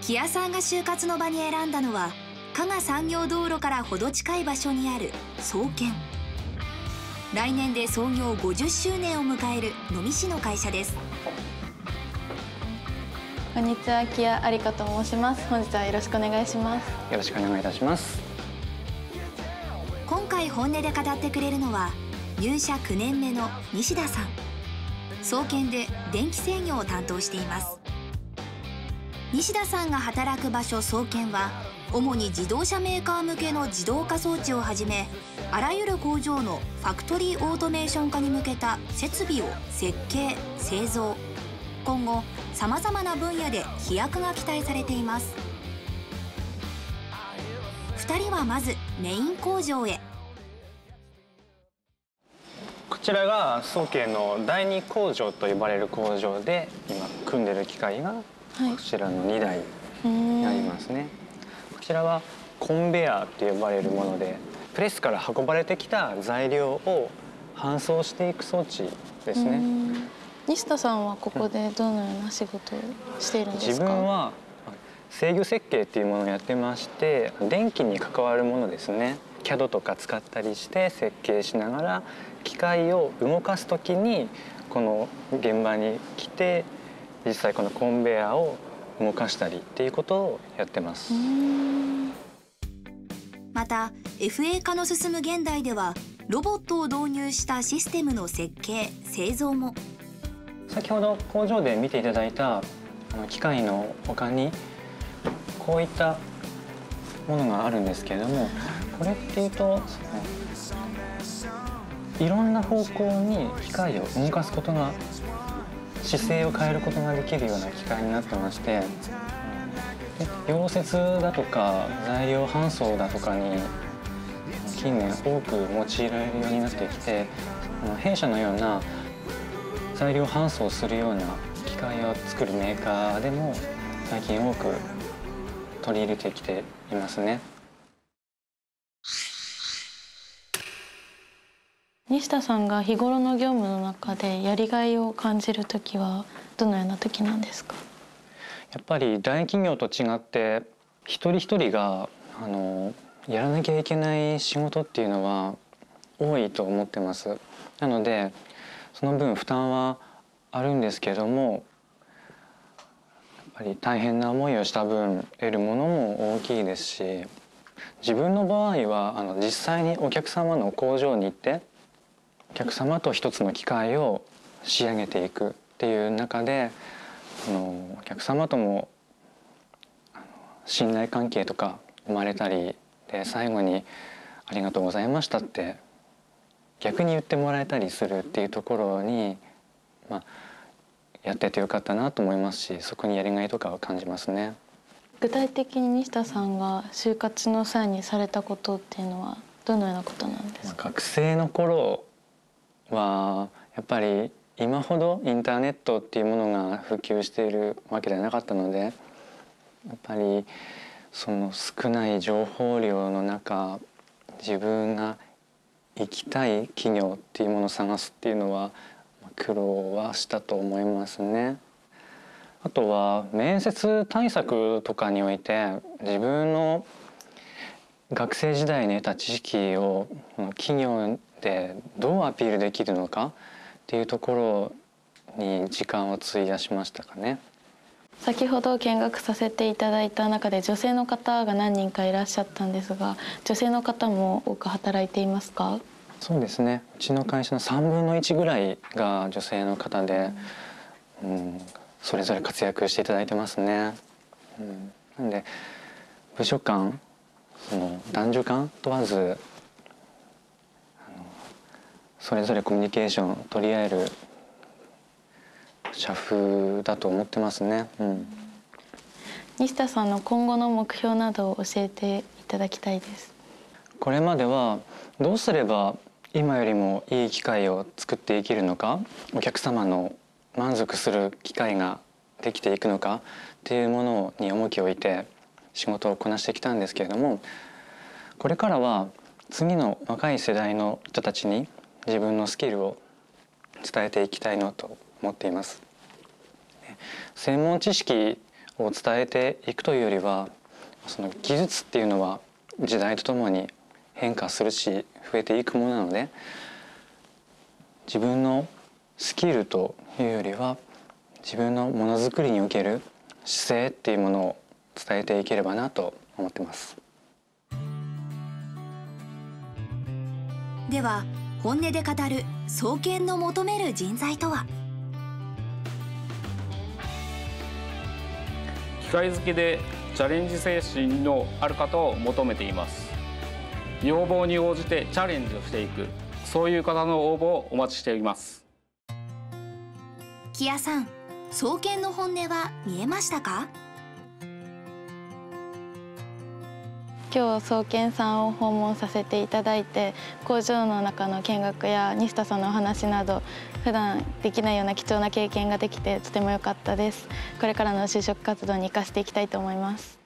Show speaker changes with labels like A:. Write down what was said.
A: 木屋さんが就活の場に選んだのは加賀産業道路からほど近い場所にある総研。来年で創業50周年を迎える能美市の会社です。
B: こんにちは、木屋有香と申します。本日はよろしくお願いします。
C: よろしくお願いいたします。
A: 今回本音で語ってくれるのは入社9年目の西田さん。総研で電気制御を担当しています。西田さんが働く場所総研は主に自動車メーカー向けの自動化装置をはじめ、あらゆる工場のファクトリーオートメーション化に向けた設備を設計・製造、今後さまざまな分野で飛躍が期待されています。2人はまずメイン工場へ。
C: こちらが総研の第2工場と呼ばれる工場で、今組んでる機械がこちらの2台になりますね。こちらはコンベヤーと呼ばれるもので、プレスから運ばれてきた材料を搬送していく装置ですね。
B: 西田さんはここでどのような仕事をしているんですか？
C: 自分は制御設計っていうものをやってまして、電気に関わるものですね。CAD とか使ったりして設計しながら機械を動かすときにこの現場に来て実際このコンベヤーを動かしたりっていうことをやってます。
A: また FA 化の進む現代ではロボットを導入したシステムの設計・製造も。
C: 先ほど工場で見ていただいた機械の他にこういったものがあるんですけれども、これっていうといろんな方向に機械を動かすことが、姿勢を変えることができるような機械になってまして、溶接だとか材料搬送だとかに近年多く用いられるようになってきて、弊社のような材料搬送するような機械を作るメーカーでも最近多く取り入れてきていますね。
B: 西田さんが日頃の業務の中でやりがいを感じるときはどのようなときなんですか？
C: やっぱり大企業と違って一人一人がやらなきゃいけない仕事っていうのは多いと思ってます。なのでその分負担はあるんですけども、やっぱり大変な思いをした分得るものも大きいですし、自分の場合は実際にお客様の工場に行ってお客様と一つの機械を仕上げていくっていう中で、お客様とも信頼関係とか生まれたりで、最後に「ありがとうございました」って逆に言ってもらえたりするっていうところに、やっててよかったなと思いますし、そこにやりがいとかを感じますね。
B: 具体的に西田さんが就活の際にされたことっていうのはどのようなことなんですか？
C: 学生の頃はやっぱり今ほどインターネットっていうものが普及しているわけではなかったので、やっぱりその少ない情報量の中、自分が行きたい企業っていうものを探すっていうのは苦労はしたと思いますね。あとは面接対策とかにおいて自分の学生時代に得た知識を企業でどうアピールできるのかっていうところに時間を費やしましたかね。
B: 先ほど見学させていただいた中で女性の方が何人かいらっしゃったんですが、女性の方も多く働いていますか？
C: そうですね、うちの会社の3分の1ぐらいが女性の方で、それぞれ活躍していただいてますね。なんで部署間、男女間問わずそれぞれコミュニケーションを取り合える社風だと思ってますね。
B: 西田さんの今後の目標などを教えていただきたいです。
C: これまではどうすれば今よりもいい機会を作っていけるのか、お客様の満足する機会ができていくのかっていうものに重きを置いて仕事をこなしてきたんですけれども、これからは次の若い世代の人たちに自分のスキルを伝えていきたいなと思っています。専門知識を伝えていくというよりは、その技術っていうのは時代とともに変化するし増えていくものなので、自分のスキルというよりは自分のものづくりにおける姿勢っていうものを伝えていければなと思ってます。
A: では本音で語る双剣の求める人材とは。
D: 機械好きでチャレンジ精神のある方を求めています。要望に応じてチャレンジをしていく、そういう方の応募をお待ちしています。
A: 木屋さん、双剣の本音は見えましたか？
B: 今日双剣さんを訪問させていただいて、工場の中の見学や西田さんのお話など普段できないような貴重な経験ができてとても良かったです。これからの就職活動に生かしていきたいと思います。